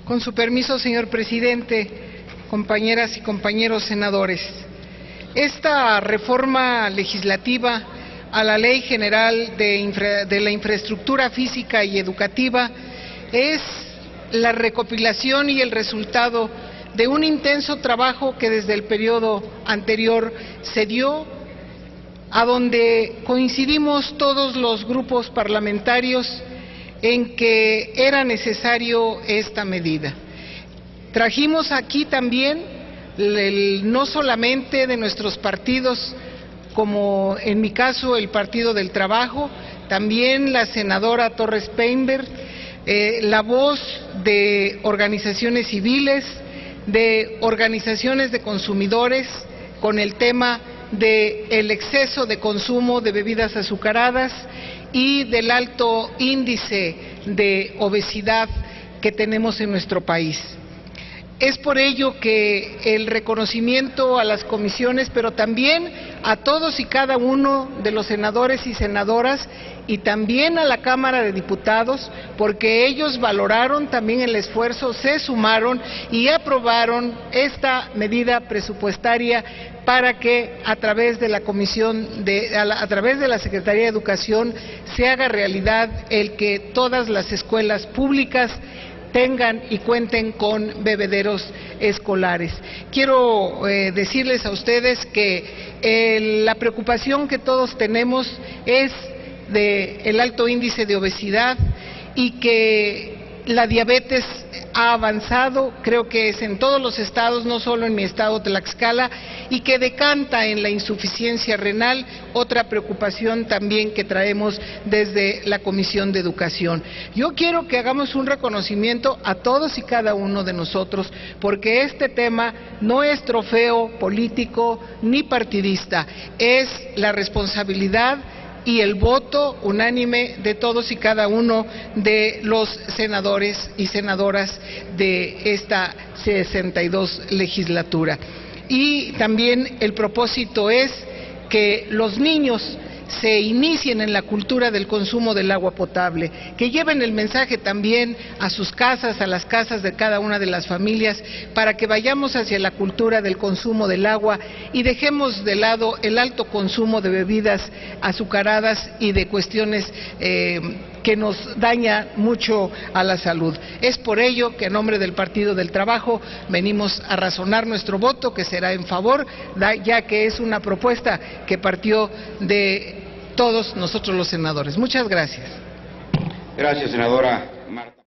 Con su permiso, señor presidente, compañeras y compañeros senadores, esta reforma legislativa a la Ley General de la Infraestructura Física y Educativa es la recopilación y el resultado de un intenso trabajo que desde el periodo anterior se dio, a donde coincidimos todos los grupos parlamentarios en que era necesario esta medida. Trajimos aquí también, no solamente de nuestros partidos, como en mi caso el Partido del Trabajo, también la senadora Torres Peinberg, la voz de organizaciones civiles, de organizaciones de consumidores, con el tema del exceso de consumo de bebidas azucaradas y del alto índice de obesidad que tenemos en nuestro país. Es por ello que el reconocimiento a las comisiones, pero también a todos y cada uno de los senadores y senadoras, y también a la Cámara de Diputados, porque ellos valoraron también el esfuerzo, se sumaron y aprobaron esta medida presupuestaria para que a través de la a través de la Secretaría de Educación se haga realidad el que todas las escuelas públicas tengan y cuenten con bebederos escolares. Quiero decirles a ustedes que la preocupación que todos tenemos es del alto índice de obesidad y que la diabetes ha avanzado, creo que es en todos los estados, no solo en mi estado Tlaxcala, y que decanta en la insuficiencia renal, otra preocupación también que traemos desde la Comisión de Educación. Yo quiero que hagamos un reconocimiento a todos y cada uno de nosotros, porque este tema no es trofeo político ni partidista, es la responsabilidad y el voto unánime de todos y cada uno de los senadores y senadoras de esta 62 legislatura. Y también el propósito es que los niños se inicien en la cultura del consumo del agua potable, que lleven el mensaje también a sus casas, a las casas de cada una de las familias, para que vayamos hacia la cultura del consumo del agua y dejemos de lado el alto consumo de bebidas azucaradas y de cuestiones que nos daña mucho a la salud. Es por ello que en nombre del Partido del Trabajo venimos a razonar nuestro voto, que será en favor, ya que es una propuesta que partió de todos nosotros los senadores. Muchas gracias. Gracias, senadora Marta.